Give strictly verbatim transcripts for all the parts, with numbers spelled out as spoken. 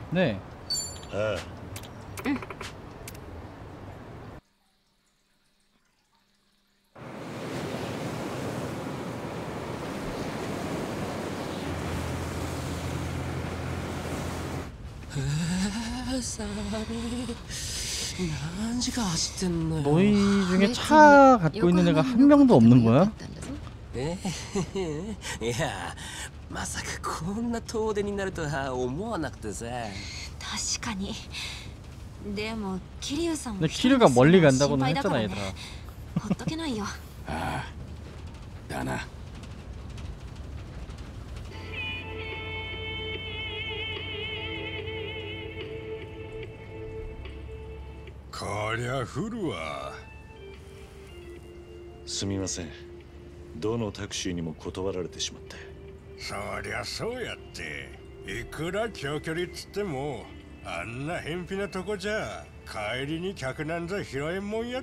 네. 아. 응. 너희 중에 차 갖고 있는 애가 한 명도 없는 거야? いや、まさかこんな遠出になるとは思わなくてさ。 確かに。でもキリュウさんも 근데 키류가 멀리 간다고는 했잖아, 얘들아. ほっとけないよ。 ああ、だな。 こりゃ降るわ。 すみません。どのタクシーにも断られてしまって。 そりゃそうやって。いくら長距離っつってもあんな偏僻なとこじゃ帰りに客なんざ拾えんもんやって。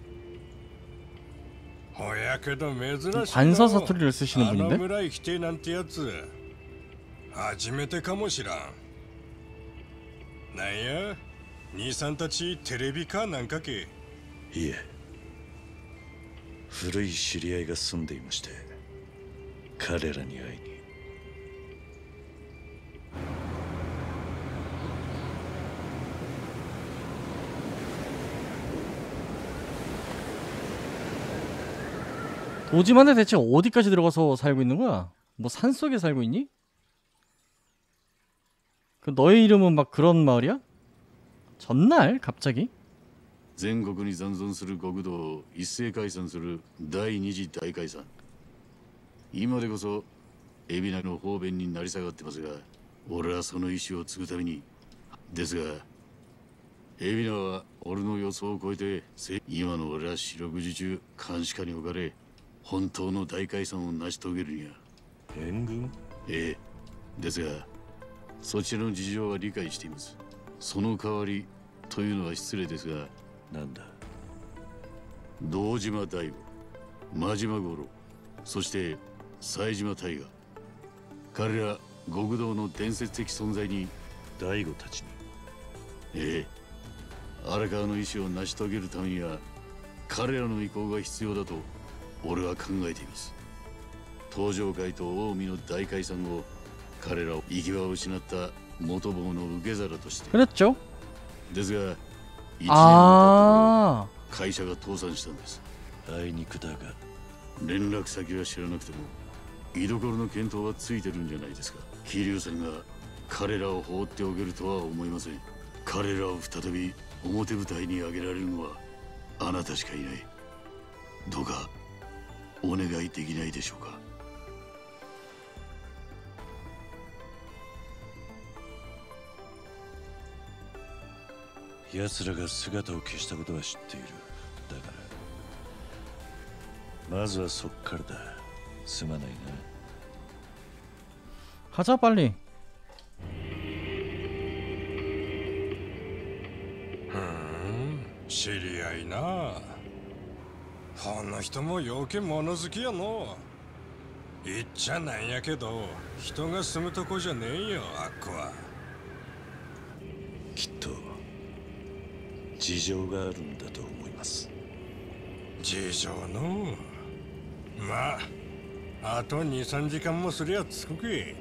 ほやけど珍しいの。 관서사투리를 쓰시는 あの 분인데? 村行きてえなんてやつ初めてかもしらん。なんや、兄さんたちテレビかなんかけ。 いえ、古い知り合いが住んでいまして、彼らに会いに。 도지만에 대체 어디까지 들어가서 살고 있는 거야? 뭐 산속에 살고 있니? 그 너의 이름은 막 그런 마을이야? 전날 갑자기? 全国に残存する国土を一斉解散する第二次大解散。今でこそ海老名の方便になり下がってますが、俺はその意志を継ぐために。ですが海老名は俺の予想を超えて、今の俺は四六時中監視下に置かれ、本当の大解散を成し遂げるには。 援軍？ ええ。ですがそちらの事情は理解しています。その代わりというのは失礼ですが、 なんだ。 堂島大吾、真島五郎、そして冴島大河、彼ら極道の伝説的存在に。 大吾たちに？ ええ。荒川の意志を成し遂げるためには彼らの意向が必要だと俺は考えています。東上会と近江の大解散後、彼らを行き場を失った元坊の受け皿として。 그랬죠? ですが一年経 아 って会社が倒産したんです。 あいにくだが。 連絡先は知らなくても居所の見当はついてるんじゃないですか。桐生さんが彼らを放っておけるとは思いません。彼らを再び表舞台に上げられるのはあなたしかいない。どうかお願いできないでしょうか。 奴らが姿を消したことは知っている。だからまずはそっからだ。すまないな。 가자 빨리. ふん、知り合いな。あの人もよけ物好きやの。言っちゃなんやけど人が住むとこじゃねえよ、あっこは。 きっと事情があるんだと思います。 事情の。まああとにさんじかんもすりゃ着くけ。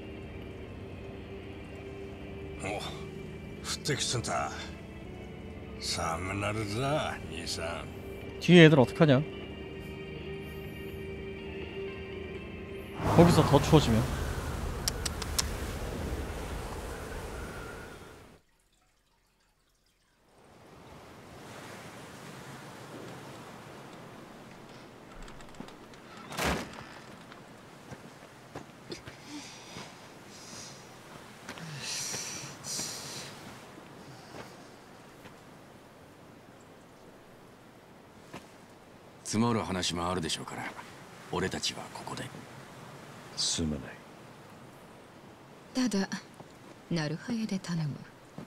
お、降ってきつんだ。寒なるぞ兄さん。 뒤에 애들 어떡하냐? 거기서 더 추워지면. 積もる話もあるでしょうから、俺たちはここで。 すまない。 ただなるはやで頼む。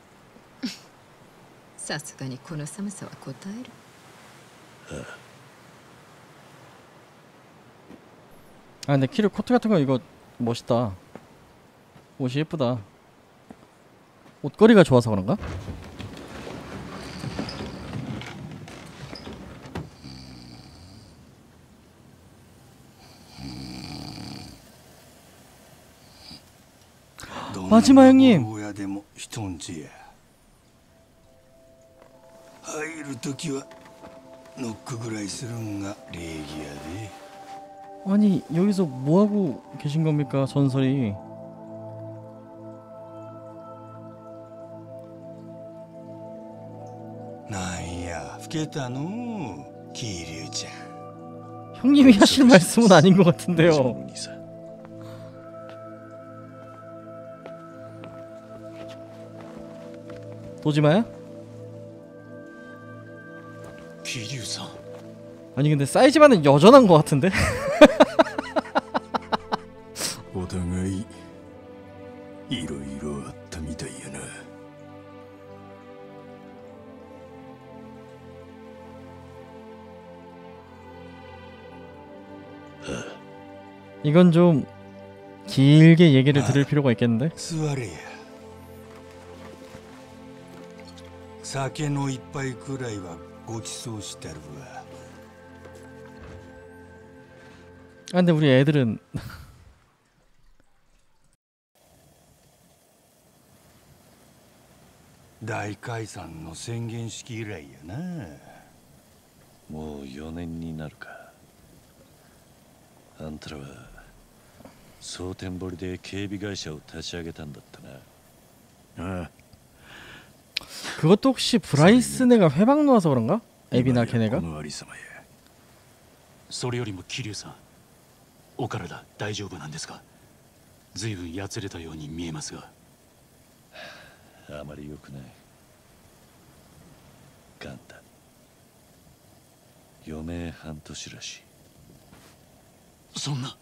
さすがにこの寒さは答える。 아 근데 키류 코트 같은 거 이거 멋있다. 옷이 예쁘다. 옷걸이가 좋아서 그런가? 마지막 형님. 入るときはノックぐらいするんが礼儀やで。 아니 여기서 뭐하고 계신 겁니까 전설이. 나이야, 老けたの桐生ちゃん. 형님이 하실 말씀은 아닌 것 같은데요. 도지마야? 桐生さん. 아니 근데 사이즈만은 여전한 것 같은데? お互いいろいろあったみたいやな. 이건 좀 길게 얘기를 들을 필요가 있겠는데? 座れや. 酒の一杯くらいはご馳走してるわ. 아 근데 우리 애들은 大解散の宣言式以来やな。 もうよねんになるか。あんたらは蒼天堀で警備会社を立ち上げたんだったな。ああ。 그것도 혹시 브라이스네가 회방 놓아서 그런가? 에비나 걔네가? それよりも桐生さん、お体大丈夫なんですか？随分やつれたように見えますが。 あまり良くない。ガンだ。余命半年らしい。 そんな。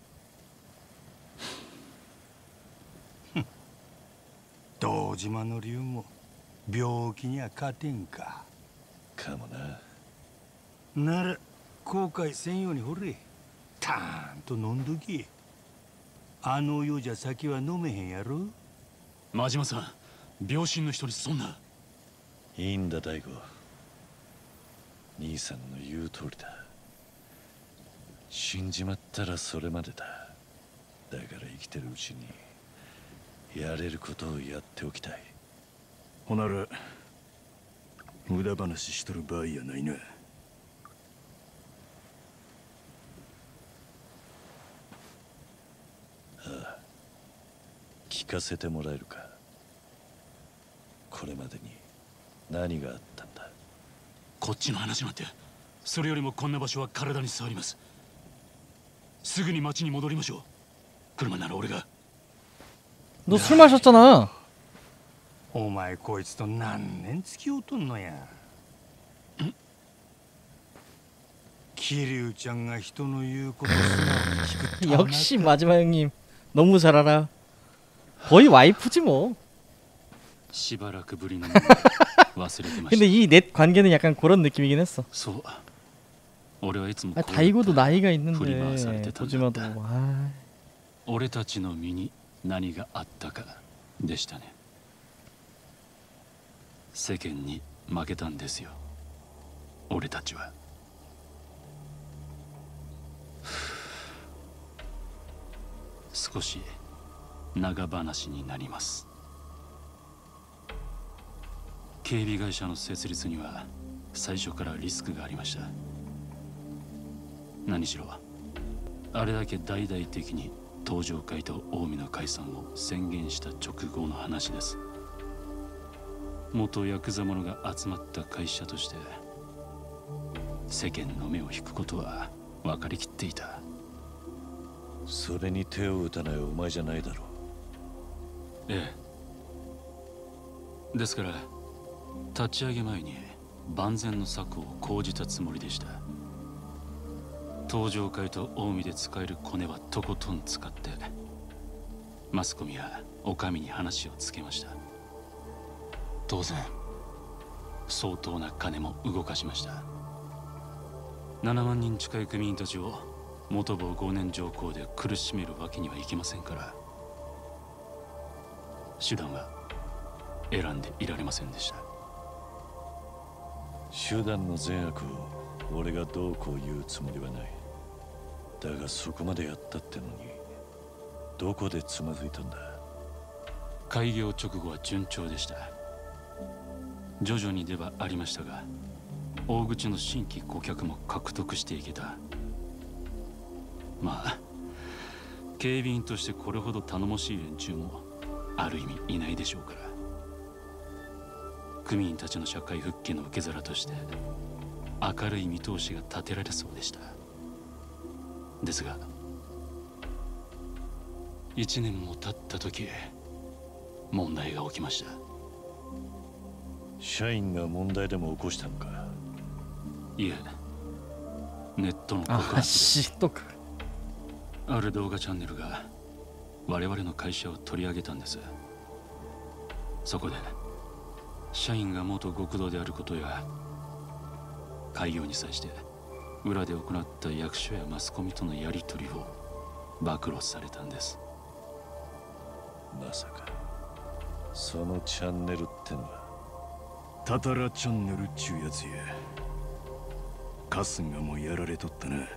堂島の竜も病気には勝てんか。 かもな。 なら後悔せんようにほれ。たーんと飲んどき。あの世じゃ酒は飲めへんやろ。 真島さん、病身の人にそんな。 いいんだ大吾。兄さんの言う通りだ。死んじまったらそれまでだ。だから生きてるうちにやれることをやっておきたい。 ほなら無駄話しとる場合やないな。 ああ、聞かせてもらえるか。これまでに何があったんだ。 こっちの話なんて、それよりもこんな場所は体に触ります。すぐに町に戻りましょう。車なら俺が。 너 술 마셨잖아. お前こいつと何年付き合うとんのや。桐生ちゃんが人の言うことすな聞く。 역시 마지막 형님 너무 잘 알아. 거의 와이프지 뭐. しばらくぶりの忘れてました。 근데 이 넷 관계는 약간 그런 느낌이긴 했어. そう。俺はいつも 아, 다이고도 나이가 있는데 振り回されてたんだった。 도지마도. 아. 俺たちの身に何があったかでしたね。世間に負けたんですよ。俺たちは。少し長話になります。警備会社の設立には最初からリスクがありました。何しろあれだけ大々的に東上会と近江の解散を宣言した直後の話です。元ヤクザ者が集まった会社として世間の目を引くことは分かりきっていた。 それに手を打たないお前じゃないだろう。 ええ。ですから立ち上げ前に万全の策を講じたつもりでした。東上会と近江で使えるコネはとことん使ってマスコミやお上に話をつけました。当然相当な金も動かしました。ななまん人近い組員たちを元坊ごねん条項で苦しめるわけにはいきませんから、手段は選んでいられませんでした。 手段の善悪を俺がどうこう言うつもりはない。だがそこまでやったってのにどこでつまずいたんだ。 開業直後は順調でした。徐々にではありましたが、大口の新規顧客も獲得していけた。まあ警備員としてこれほど頼もしい連中もある意味いないでしょうから。組員たちの社会復帰の受け皿として明るい見通しが立てられそうでした。ですが一年も経った時、問題が起きました。 社員が問題でも起こしたのか。 いえ、ネットの告あ発です。 嫉妬か。 ある動画チャンネルが我々の会社を取り上げたんです。そこで社員が元極道であることや開業に際して裏で行った役所やマスコミとのやり取りを暴露されたんです。 まさかそのチャンネルってのはタタラチャンネルっちゅうやつや。春日もやられとったな。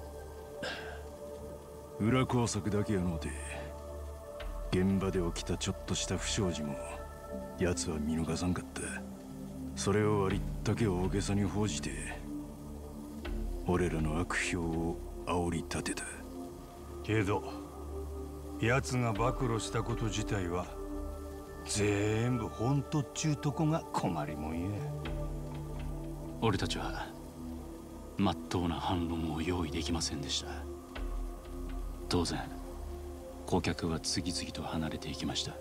裏工作だけやのうて現場で起きたちょっとした不祥事も奴は見逃さんかった。それをありったけ大げさに報じて俺らの悪評を煽り立てた。けど奴が暴露したこと自体は全部本当っちゅうとこが困りもんや。 俺たちは真っ当な反論を用意できませんでした。当然顧客は次々と離れていきました。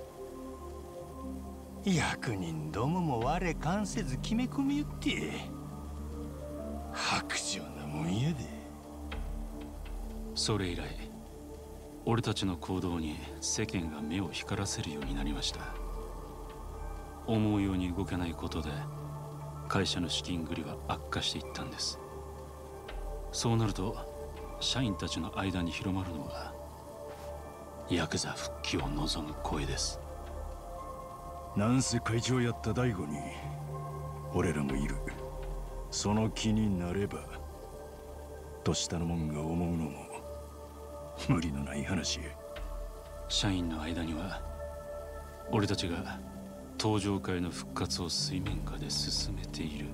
役人どもも我関せず決め込みよって薄情なもんやで。 それ以来俺たちの行動に世間が目を光らせるようになりました。思うように動けないことで会社の資金繰りは悪化していったんです。そうなると社員たちの間に広まるのはヤクザ復帰を望む声です。 なんせ会長やった大悟に俺らもいる。その気になればとしたのもんが思うのも無理のない話や。 社員の間には俺たちが登場会の復活を水面下で進めている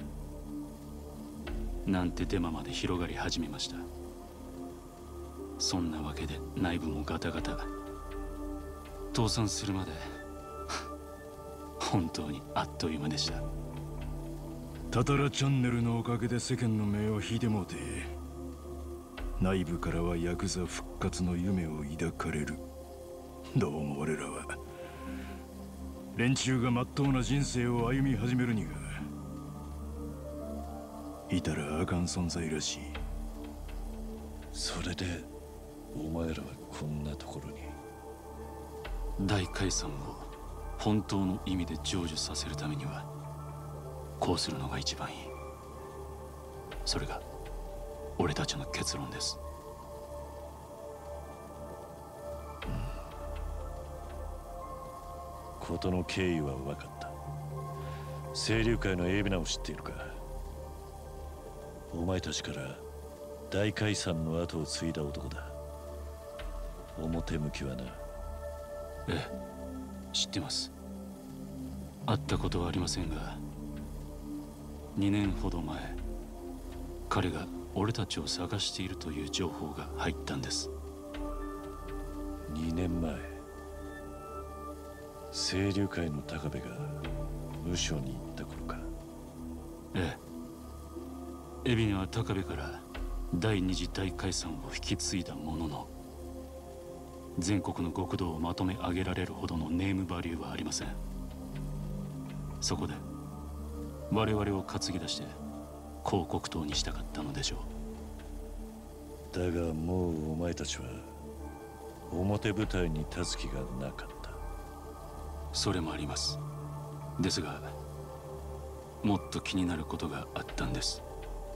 なんてデマまで広がり始めました。そんなわけで内部もガタガタ。倒産するまで本当にあっという間でした。 タタラチャンネルのおかげで世間の目を引いてもうて内部からはヤクザ復活の夢を抱かれる。どうも俺らは連中が真っ当な人生を歩み始めるにはいたらあかん存在らしい。 それでお前らはこんなところに。 大解散を本当の意味で成就させるためにはこうするのが一番いい。それが俺たちの結論です。 事の経緯は分かった。清流会のエビナを知っているか。お前たちから大解散の後を継いだ男だ。表向きはな。 ええ、知ってます。会ったことはありませんがにねんほど前彼が俺たちを探しているという情報が入ったんです。 にねんまえ清流会の高部が無所に行った頃か。 ええ、海老名は高部から第二次大解散を引き継いだものの全国の極道をまとめ上げられるほどのネームバリューはありません。そこで我々を担ぎ出して広告塔にしたかったのでしょう。だがもうお前たちは表舞台に立つ気がなかった。 それもあります。ですがもっと気になることがあったんです。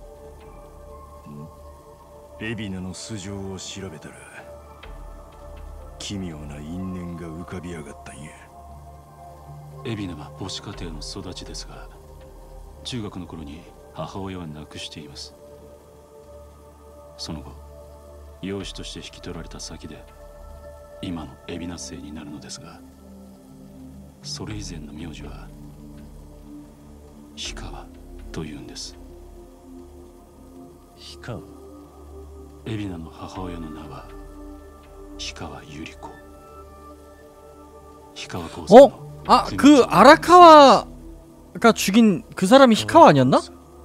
海老名の素性を調べたら奇妙な因縁が浮かび上がったんや。 海老名は母子家庭の育ちですが、中学の頃に母親は亡くしています。その後養子として引き取られた先で今の海老名姓になるのですが、それ以前の名字は氷川というんです。 氷川。 海老名の母親の名は氷川百合子。氷川興産の 어? 아, 그 아라카와가 죽인 그 사람이 히카와 아니었나?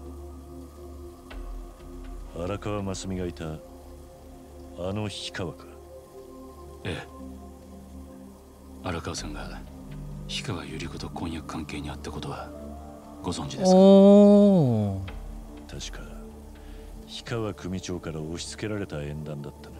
荒川真澄がいたあの氷川か。 ええ。荒川さんが氷川百合子と婚約関係にあったことはご存知ですか？ おー。確か氷川組長から押し付けられた縁談だったな。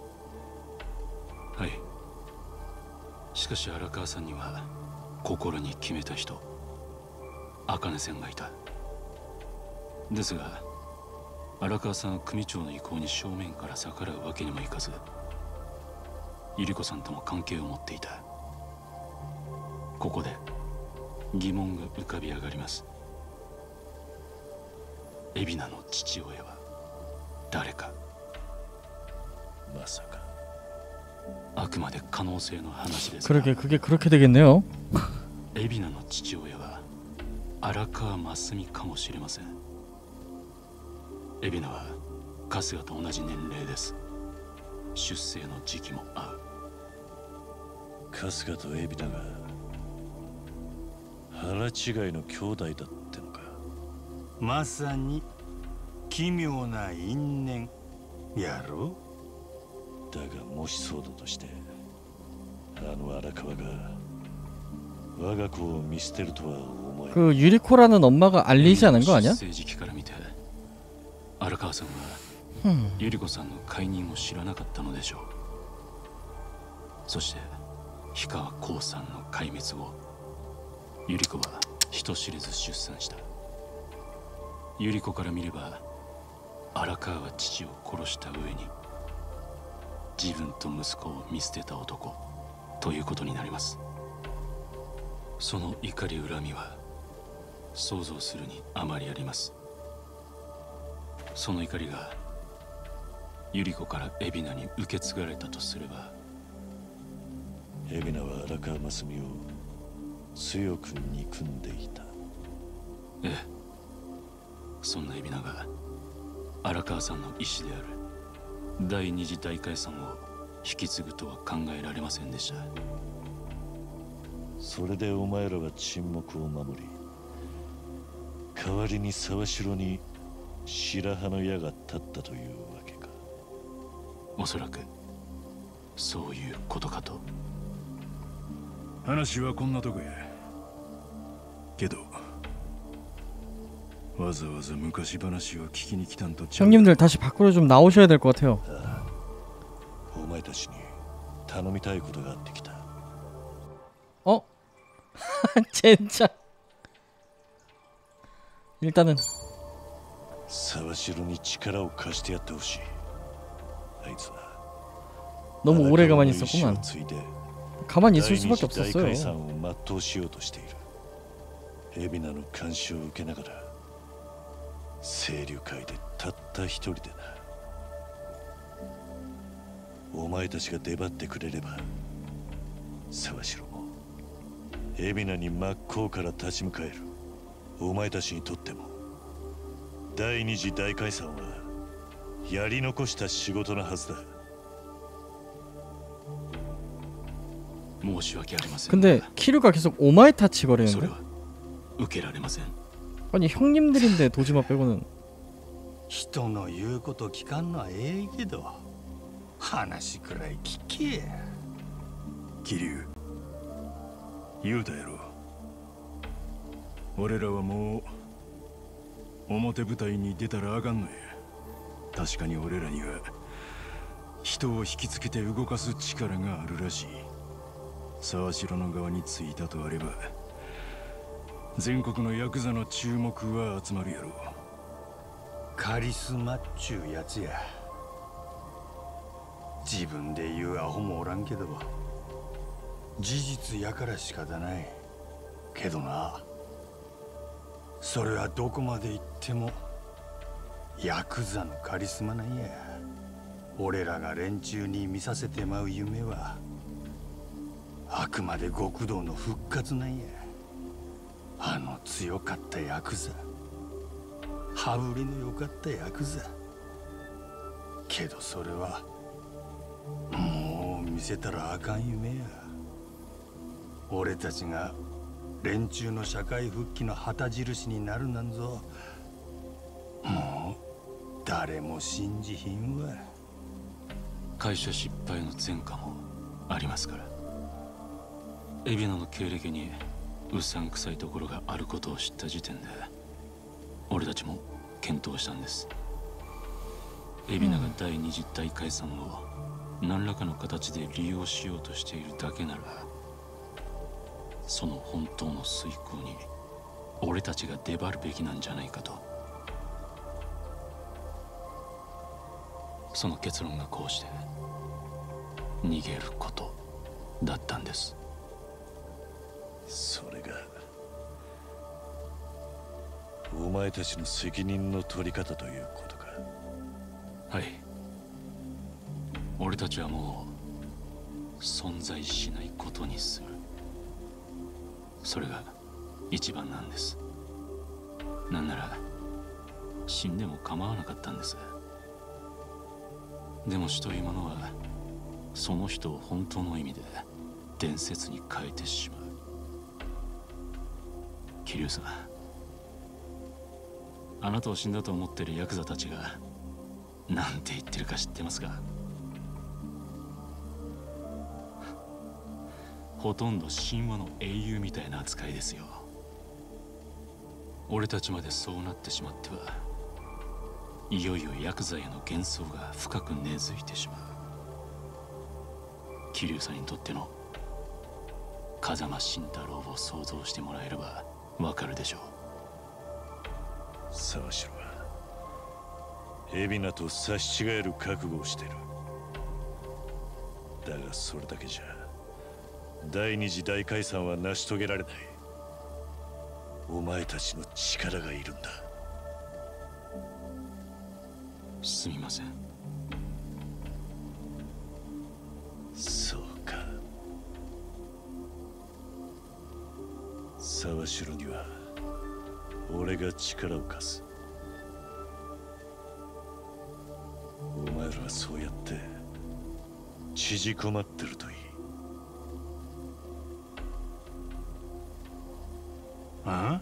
はい。しかし荒川さんには心に決めた人、茜さんがいた。ですが荒川さんは組長の意向に正面から逆らうわけにもいかず、百合子さんとも関係を持っていた。ここで疑問が浮かび上がります。海老名の父親は誰か。 まさか。 あくまで可能性の話ですが、 그러게 그게 그렇게 되겠네요. 海老名の父親は荒川真澄かもしれません。海老名は春日と同じ年齢です。出生の時期も合う。 春日と海老名が腹違いの兄弟だってのか。 まさに奇妙な因縁やろ。 だがもしそうだとして、あの荒川が我が子を見捨てるとは思えない。 그 유리코라는 엄마가 알리지 않은 거 아니야? 出生時期から見て荒川さんは百合子さんの解任を知らなかったのでしょう。そして氷川興産の壊滅後、百合子は人知れず出産した。百合子から見れば荒川は父を殺した上に自分と息子を見捨てた男ということになります。その怒り恨みは想像するにあまりあります。その怒りが百合子から海老名に受け継がれたとすれば、 海老名は荒川真澄を強く憎んでいた。 ええ。そんな海老名が荒川さんの意思である第二次大解散を引き継ぐとは考えられませんでした。 それでお前らは沈黙を守り、代わりに沢城に白羽の矢が立ったというわけか。 おそらくそういうことかと。 話はこんなとこやけど、わざわざ昔話を聞きに来たんとちゃう。 형님들 다시 밖으로 좀 나오셔야 될 것 같아요. お前たちに頼みたいことがあってきた。 어? 진짜. 일단은 沢城に力を貸してやってほしい。あいつは 너무 오래 가만히 있었구만. 가만히 있을 수밖에 第二次大解散 없었어요. を全うしようとしている。海老名の監視を受けながら清流会でたった一人でな。お前たちが出張ってくれれば沢城も海老名に真っ向から立ち向かえる。お前たちにとっても第二次大解散はやり残した仕事のはずだ。 申し訳ありません。 근데 키류가 계속 오마이 타치 거리는데? 受けられません。 아니 형님들인데 도지마 빼고는. 人の言うこと聞かんのはええけど、話くらい聞けや。桐生、言うたやろ。俺らはもう表舞台に出たらあかんのや。確かに俺らには人を引きつけて動かす力があるらしい。沢城の側についたとあれば全国のヤクザの注目は集まるやろ。カリスマっちゅうやつや。自分で言うアホもおらんけど、事実やから仕方ない。 けどな、それはどこまで行ってもヤクザのカリスマなんや。俺らが連中に見させてまう夢はあくまで極道の復活なんや。あの強かったヤクザ、羽振りの良かったヤクザ。けどそれはもう見せたらあかん夢や。俺たちが連中の社会復帰の旗印になるなんぞ、もう誰も信じひんわ。 会社失敗の前科もありますから。海老名の経歴にうさんくさいところがあることを知った時点で俺たちも検討したんです。海老名が第二次大解散を何らかの形で利用しようとしているだけなら、その本当の遂行に俺たちが出張るべきなんじゃないかと。その結論がこうして逃げることだったんです。 それがお前たちの責任の取り方ということか。 はい。俺たちはもう存在しないことにする。それが一番なんです。なんなら死んでも構わなかったんです。でも死というものはその人を本当の意味で伝説に変えてしまう。桐生さん、あなたを死んだと思ってるヤクザたちがなんて言ってるか知ってますか？ほとんど神話の英雄みたいな扱いですよ。俺たちまでそうなってしまってはいよいよヤクザへの幻想が深く根付いてしまう。桐生さんにとっての風間慎太郎を想像してもらえればわかるでしょう。 沢城は海老名と差し違える覚悟をしている。だがそれだけじゃ第二次大解散は成し遂げられない。お前たちの力がいるんだ。 すみません。 そうか。沢城には俺が力を貸す。お前らはそうやって縮こまってるといい。 어?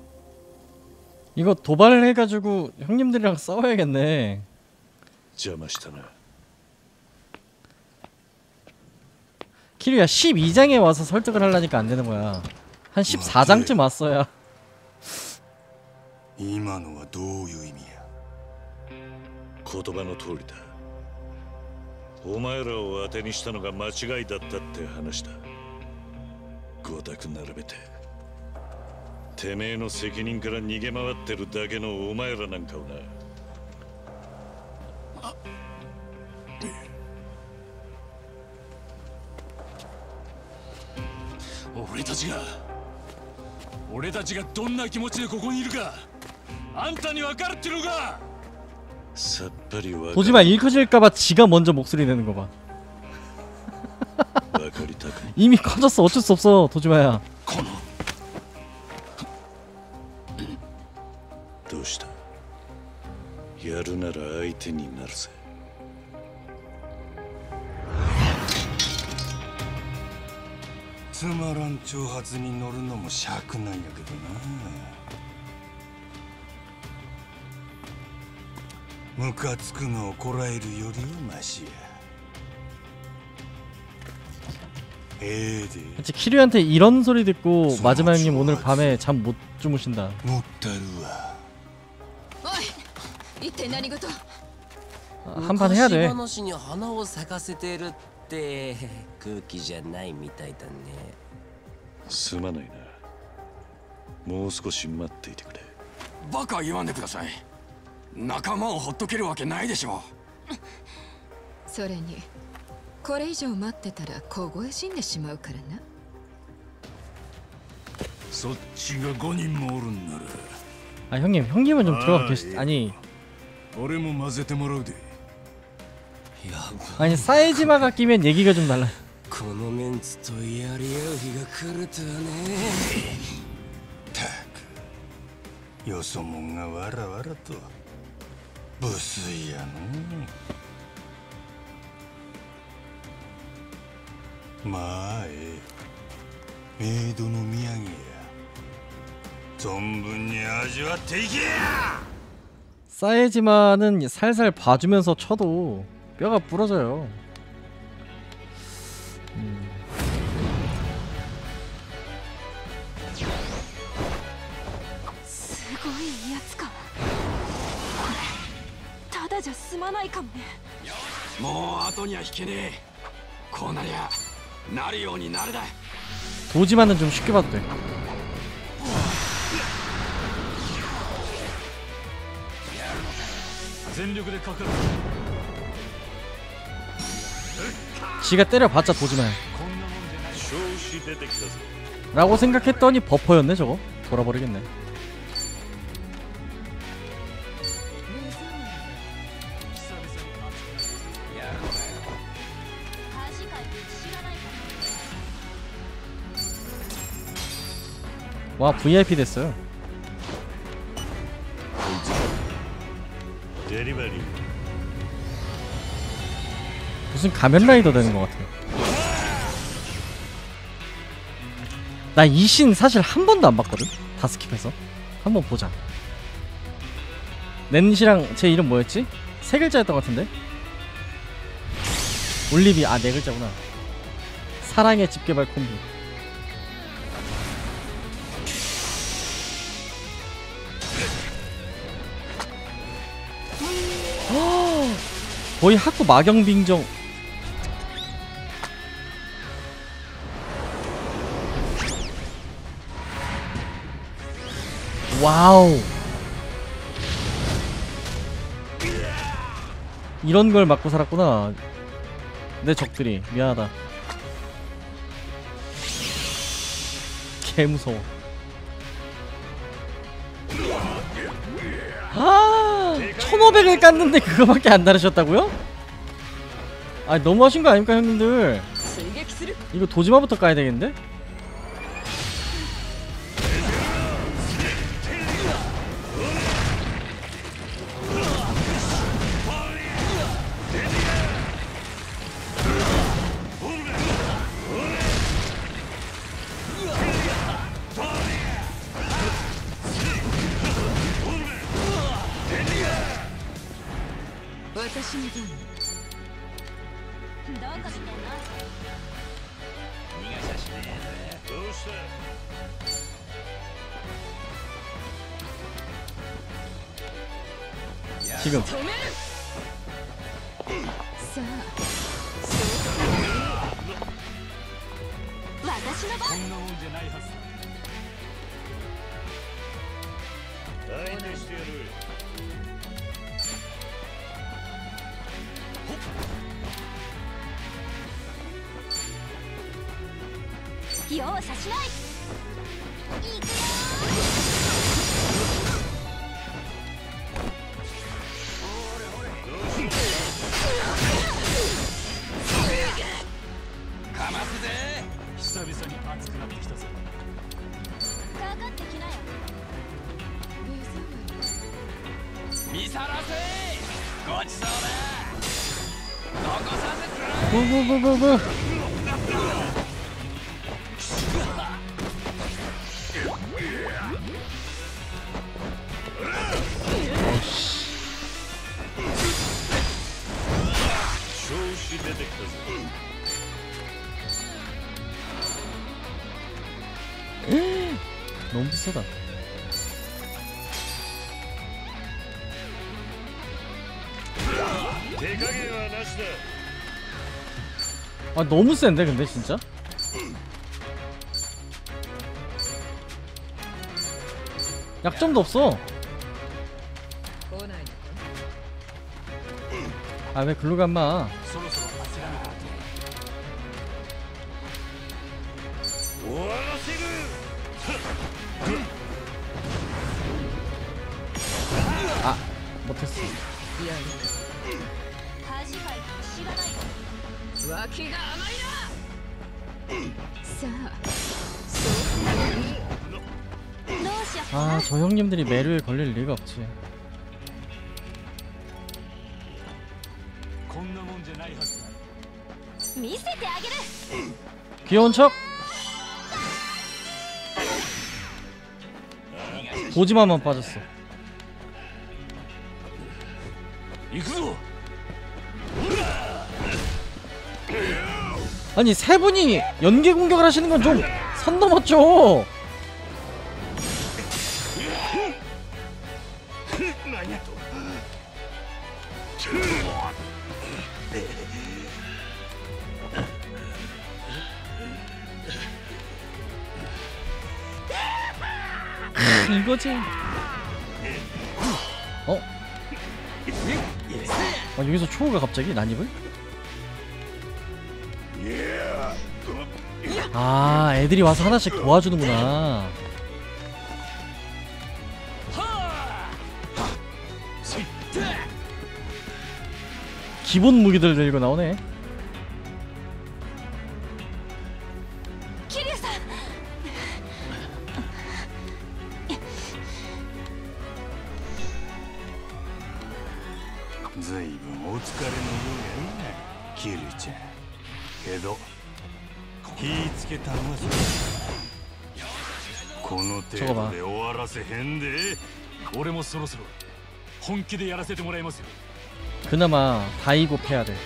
이거 도발을 해가지고 형님들이랑 싸워야겠네. 邪魔したな。 키류야 십이 장에 와서 설득을 하려니까 안 되는 거야. 한 십사 장쯤 왔어야. 今のはどういう意味や。 言葉の通りだ。お前らを当てにしたのが間違いだったって話だ。ご択並べててめえの責任から逃げ回ってるだけのお前らなんかをな。 俺たちが俺たちがどんな気持ちでここにいるかあんたに分かるっていうのか。 さっぱりわかる。 도지마 읽혀질까봐 지가 먼저 목소리 내는 거 봐. 이미 커졌어. 어쩔 수 없어 도지마야. どうした。やるなら相手になるぜ。 つまらん挑発に乗るのも尺なんやけどな。ムカつくのをこらえるよりはマシや。ええで。 키류한테 이런 소리 듣고 마지막 형님 오늘 밤에 잠 못 주무신다. 못 다루와. 한 판 해야 돼. 話に花を咲かせてるって空気じゃないみたいだね。 すまないな。もう少し待っていてくれ。 バカ言わんでください。仲間をほっとけるわけないでしょう。 それにこれ以上待ってたら凍え死んでしまうからな。 そっちがごにんもおるんなら 아 형님 형님은 좀 들어가 계시 아니 俺も混ぜてもらうで 아니 사이즈마가 끼면 얘기가 좀 달라. このメンツとやり合う日が来るとはね。 たくよそもんがわらわらと無粋やのまあええメイドの土産や存分に味わっていけや 사이즈마는 살살 봐주면서 쳐도 뼈가 부러져요. 음. すごいやつか。これただじゃ済まないかもね。 もう後には引けねえ。こうなりゃなるようになるだ。 도지마는 좀 쉽게 봐도 돼. 지가 때려봤자 도지마야. 라고 생각했더니 버퍼였네 저거. 돌아버리겠네. 와 브이아이피 됐어요. 데리바리. 무슨 가면라이더 되는 것 같아. 나 이 신 사실 한 번도 안 봤거든. 다 스킵해서 한번 보자. 낸시랑 제 이름 뭐였지? 세 글자였던 것 같은데. 올리비 아 네 글자구나. 사랑의 집게발 콤비. 거의 학구 마경빙정. 와우. 이런 걸 맞고 살았구나. 내 적들이. 미안하다. 개 무서워. 아, 천오백을 깠는데 그거밖에 안 다르셨다고요? 아, 너무하신 거 아닙니까 형님들? 이거 도지마부터 까야 되겠는데? 지금 뭐뭐뭐뭐뭐 너무 비싸다. 아 너무 센데 근데 진짜? 약점도 없어. 아 왜 글로 간마. 아 못했어. さあ 아 저 형님들이 메르에 걸릴 리가 없지. 귀여운 척. 보지마만 빠졌어. 아니 세 분이 연계 공격을 하시는 건 좀 선 넘었죠. 이거지. 어? 아 여기서 초우가 갑자기 난입을? 아 애들이 와서 하나씩 도와주는구나. 기본 무기들 들고 나오네. 저거 봐. 그나마 다이고 패야 돼.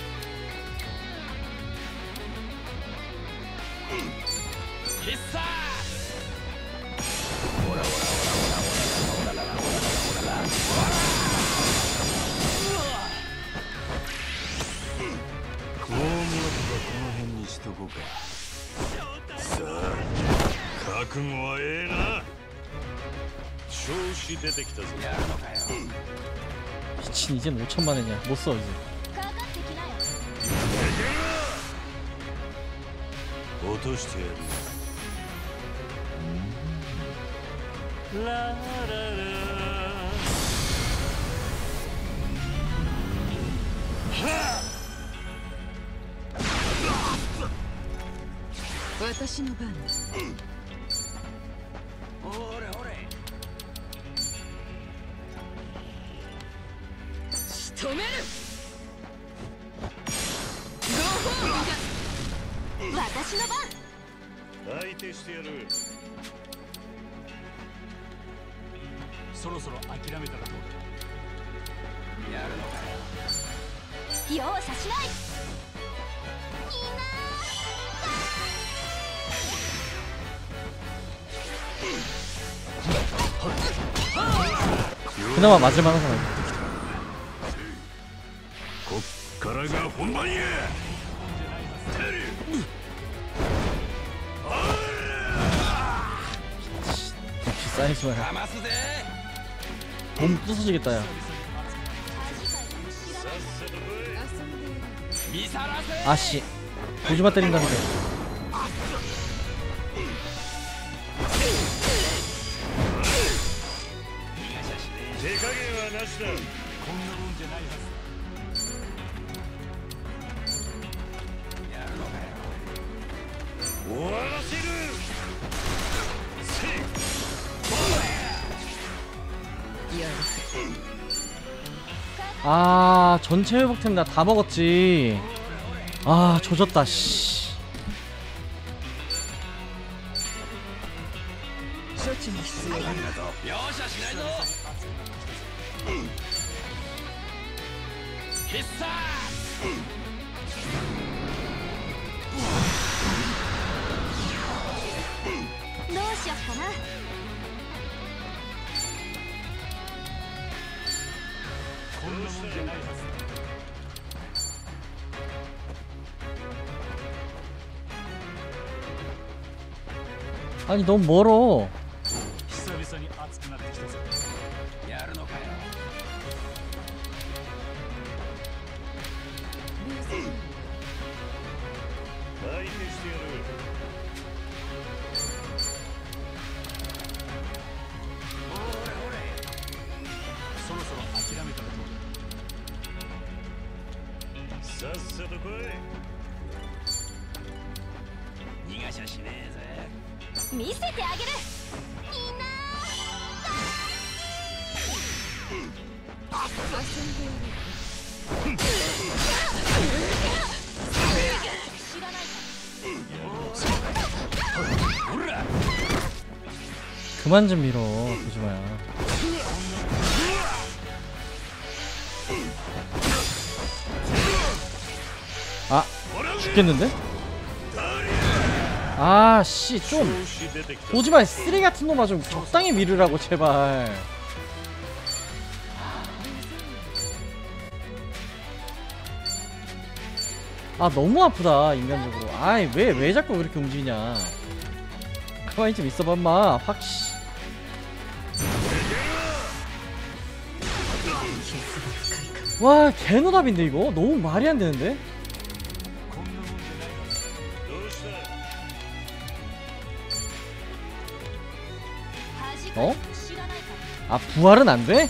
미친 이젠 오천만 원이야. 못써 이제. 그나마 맞을만한 사람. 역시 사이즈와야. 몸 부서지겠다 야. 아씨 보지마 때린다는데. 아 전체 회복템 나 다 먹었지. 아 조졌다 씨. 아니 너무 멀어. さっさと来い。 逃がしゃしねえぜ。 見せてあげる。みんな知らないか。 그만 좀 밀어 도지마야. 아 죽겠는데? 아씨 좀 도지마 쓰레기 같은 놈아 좀 적당히 밀으라고 제발. 아 너무 아프다 인간적으로. 아이 왜 왜 자꾸 그렇게 움직이냐. 가만히 좀 있어봐 인마. 확 씨. 와 개노답인데 이거? 너무 말이 안 되는데? 어? 아 부활은 안 돼?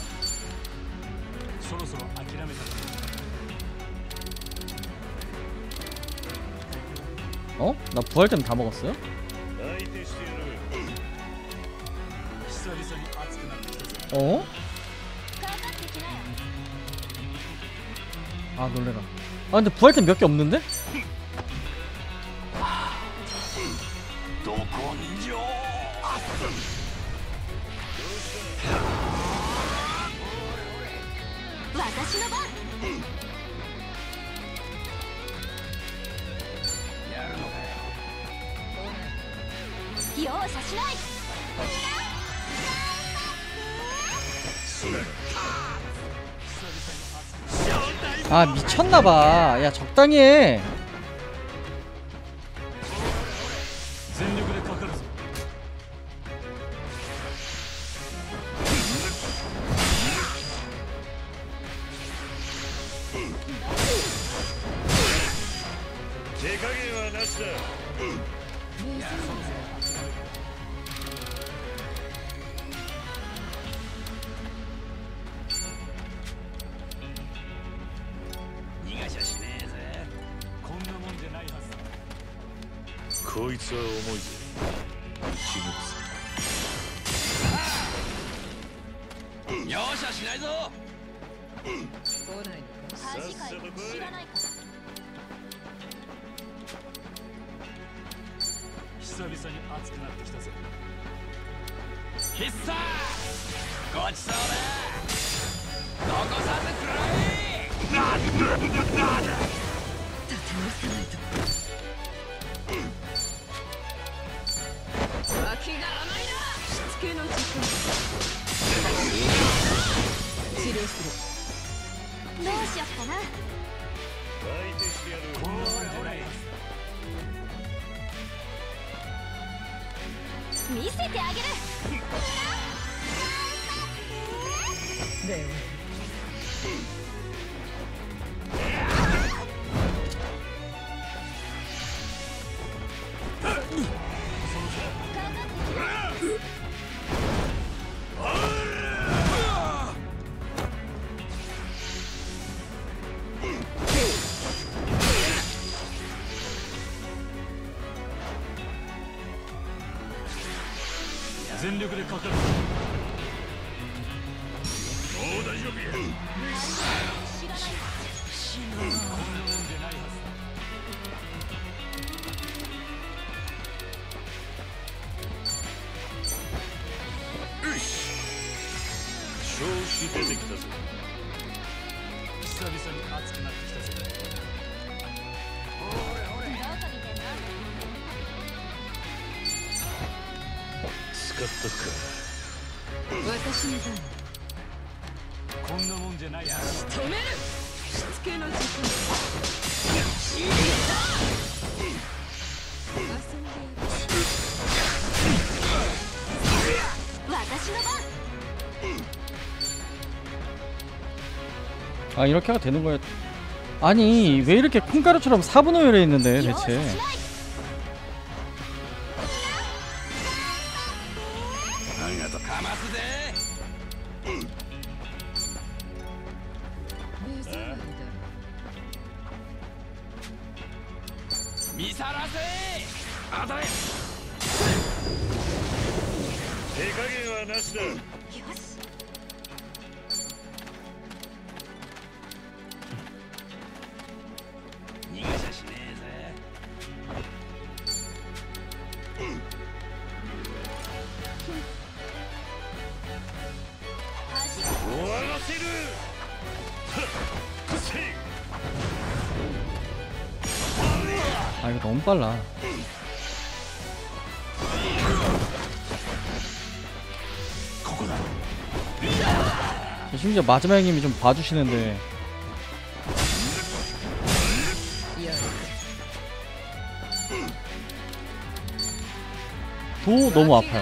어? 나 부활 때문에 다 먹었어요? 어? 아 놀래라. 아 근데 부활 때 몇 개 없는데? 아 미쳤나봐. 야 적당히 해. こいつは重いぜ。打ち抜くぜ。 容赦しないぞ。 恥かいて知らないか。 久々に熱くなってきたぜ。 必殺ごちそうだ。残さず食らえ。なんだなんだなんだ。 立て直さないと。気がらないな。しつけの時間。治療する。 どうしよっかな。 相手してやる。 見せてあげる。 レオン。 全力でかかる。もう大丈夫や。 知らないか。 こんなもんじゃないはず。 よし。調子出てきたぜ。 久々に熱くなってきたぜ。 どこに出んな。 使ったか。 私の番。 こんなもんじゃないや。 止める。しつけの時間。遊んで私の番。 아 이렇게 하면 되는 거야. 아니 왜 이렇게 콩가루처럼 사분오열해 있는데 대체. 見さらせあだえ手加減はなしだ。 よし。 逃がしゃしねえぜ。 終わらせる。 아 이거 너무 빨라. 심지어 마지막 형님이 좀 봐주시는데 도 너무 아파요.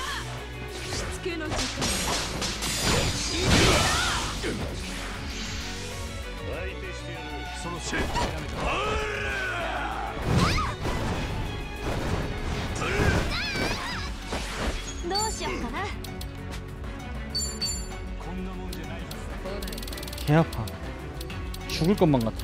개 아파. 죽을 것만 같아.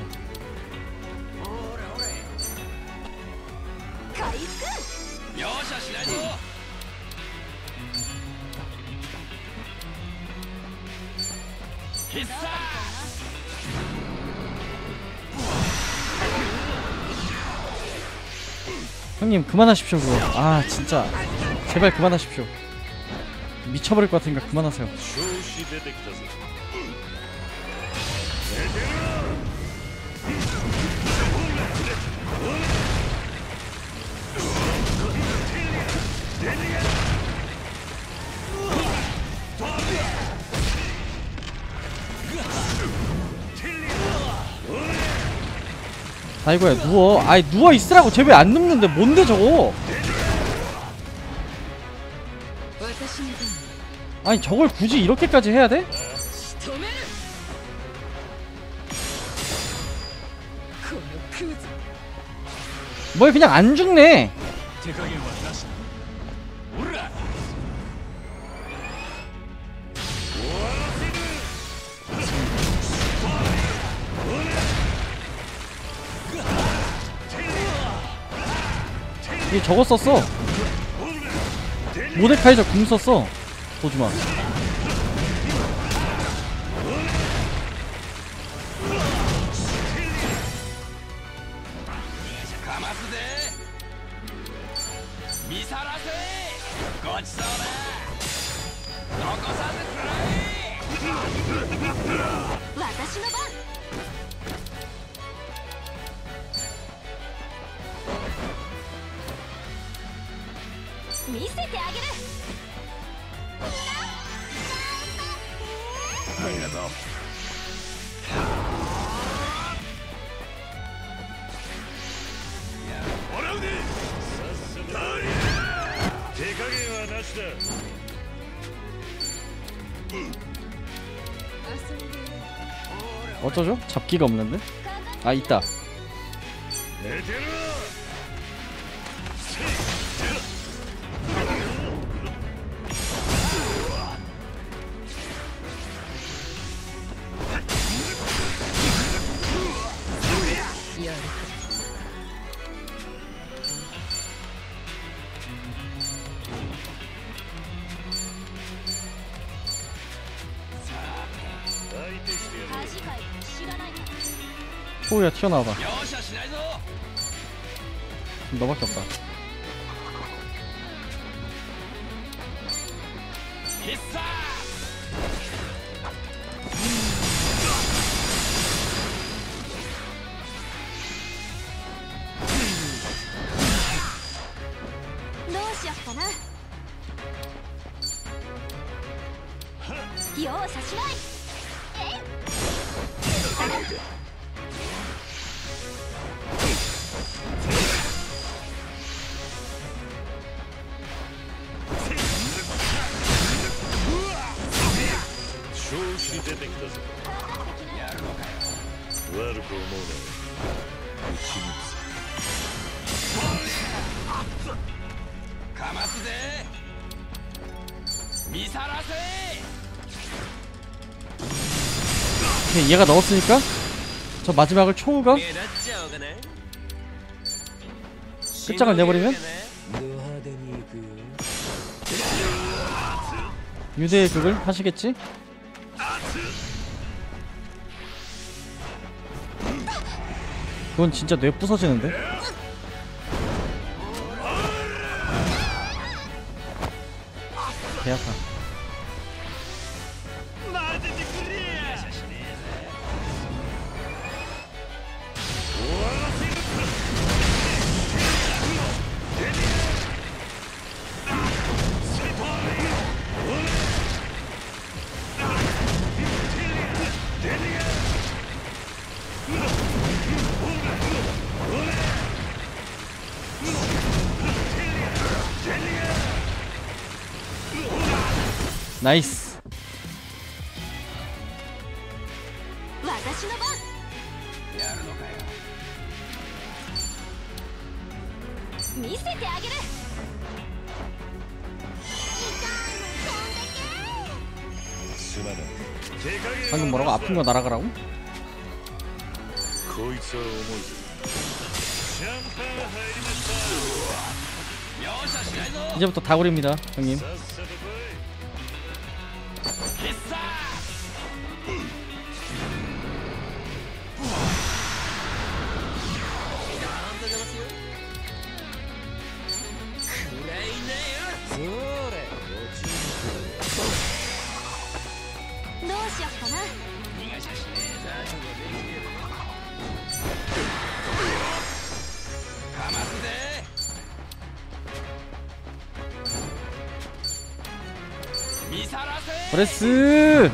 형님 그만하십시오 그거. 아 진짜 제발 그만하십시오. 미쳐버릴 것 같으니까 그만하세요. 아 이거야 누워. 아이 누워 있으라고. 쟤 왜 안 눕는데. 뭔데 저거. 아니 저걸 굳이 이렇게까지 해야 돼? 뭘 그냥 안 죽네. 이게 저거 썼어. 모데카이저 궁 썼어. 도주마. 어쩌죠? 잡기가 없는데? 아 있다. 초우야 튀어나와봐. 너밖에 없다. 얘가 넣었으니까 저 마지막을 초우가 끝장을 내버리면 유대의 극을 하시겠지? 그건 진짜 뇌 부서지는데? 개약하. 나이스. 私の番。 やるのかよ。 見せてあげる。 방금 뭐라고? 아픈 거 날아가라고? 이제부터 다구리입니다, 형님. 브레스!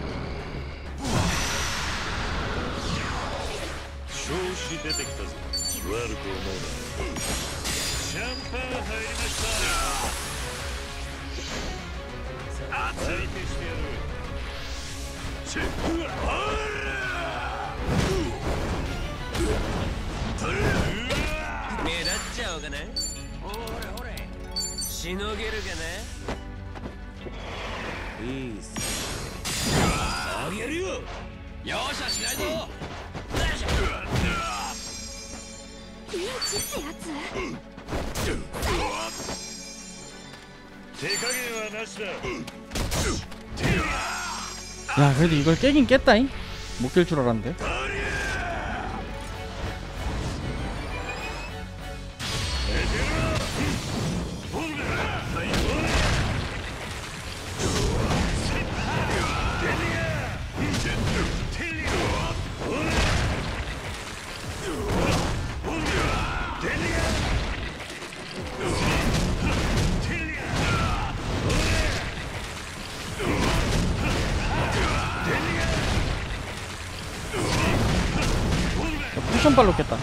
야, 그래도 이걸 깨긴 깼다잉? 못 깰 줄 알았는데. 쿠션발로 깼다.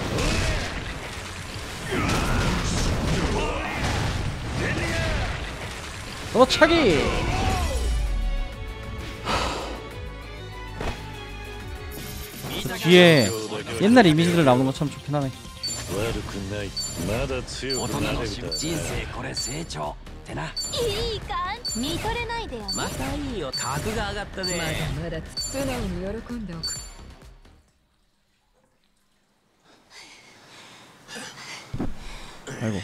어, 차기! 그 뒤에 옛날 이미지들 나오는 거 참 좋긴 하네. 大人の人生これ成長ってな。 いいかん、見とれないでよね。 またいいよ、格が上がったね。 まだまだ素直に喜んでおく。 아이고.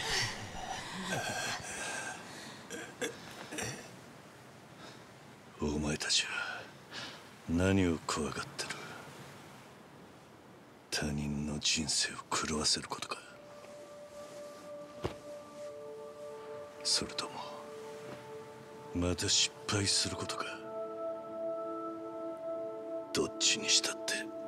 오마이たちは何を怖がってる。他人の人生を狂わせることか。それともまた失敗することか。どっちにした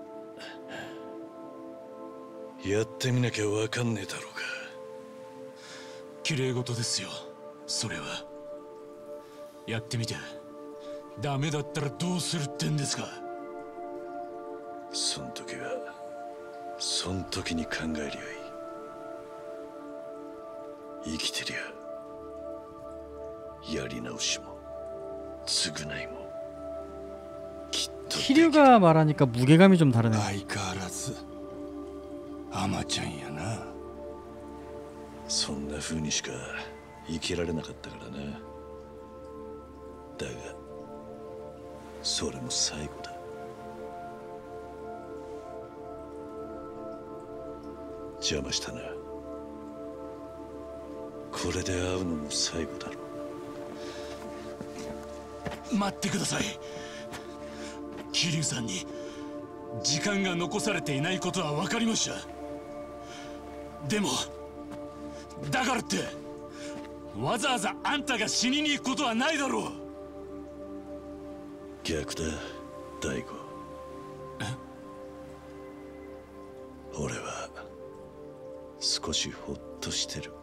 ってやってみなきゃわかんねえだろうが。 綺麗事ですよ、それは。やってみてダメだったらどうするってんですか。 そん時はそん時に考えりゃいい。生きてりゃやり直しも償いもきっと。 키류가 말하니까 무게감이 좀 다르네. 相変わらずアマちゃんやな。 そんな風にしか生きられなかったからな。だがそれも最後だ。邪魔したな。 これで会うのも最後だろう。待ってください。桐生さんに時間が残されていないことは分かりました。でもだからってわざわざあんたが死にに行くことはないだろう。 逆だ大悟。俺は少しほっとしてる。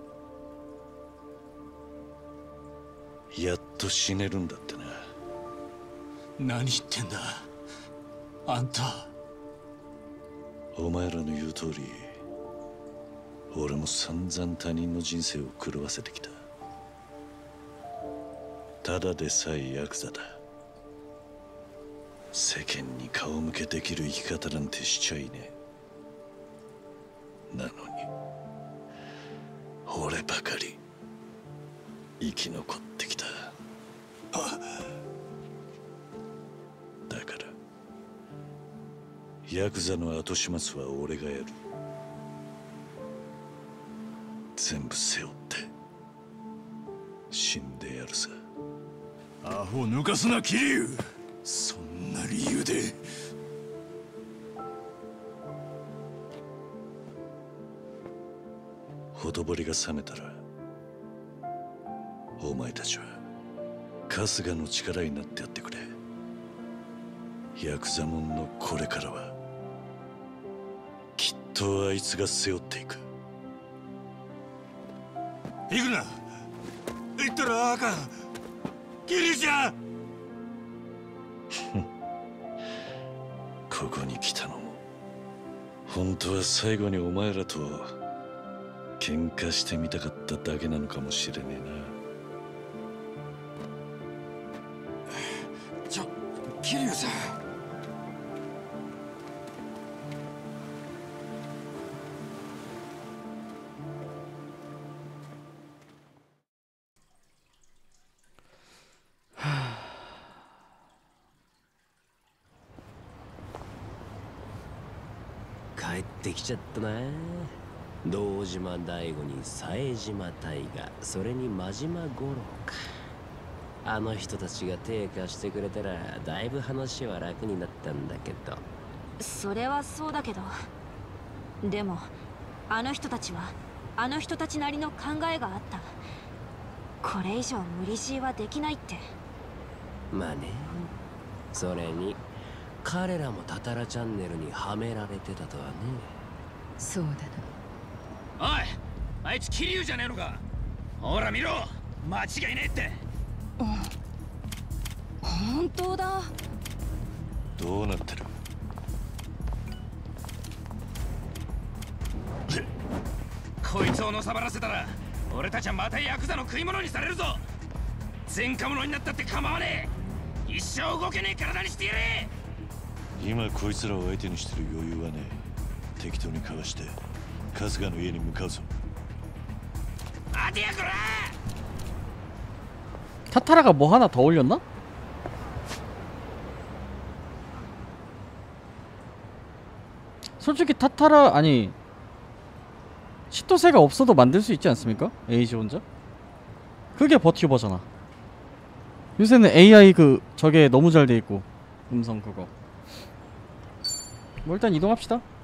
やっと死ねるんだってな。 何言ってんだあんた。 お前らの言う通り俺も散々他人の人生を狂わせてきた。ただでさえヤクザだ。世間に顔向けできる生き方なんてしちゃいねえ。なのに俺ばかり生き残ってきた。だからヤクザの後始末は俺がやる。全部背負って死んでやるさ。 アホ抜かすな桐生。 そんな理由で。 ほとぼりが冷めたらお前たちは春日の力になってやってくれ。ヤクザモンのこれからはきっとあいつが背負っていく。 行くな。行ったらあかん。桐生ちゃん。 ここに来たのも本当は最後にお前らと喧嘩してみたかっただけなのかもしれねえな。ちょ桐生さん。 帰ってきちゃったな。堂島大吾に冴島大河、それに真島五郎か。あの人たちが手貸してくれたらだいぶ話は楽になったんだけど。 それはそうだけど、でもあの人たちはあの人たちなりの考えがあった。これ以上無理強いはできないって。 まあね。それに彼らもタタラチャンネルにはめられてたとはね。 そうだな。 おい、あいつ桐生じゃねえのか。ほら見ろ、間違いねえって。 本当だ。 どうなってる。 こいつをのさばらせたら俺たちはまたヤクザの食い物にされるぞ。前科者になったって構わねえ。一生動けねえ体にしてやれ。 今こいつらを相手にしてる余裕はねえ。適当にかわして春日の家に向かうぞ。 待てやこら。 타타라가 뭐 하나 더 올렸나? 솔직히 타타라 아니 시토세가 없어도 만들 수 있지 않습니까? 에이지 혼자? 그게 버튜버잖아. 요새는 에이아이 그 저게 너무 잘 돼 있고 음성 그거. 뭐 일단 이동합시다.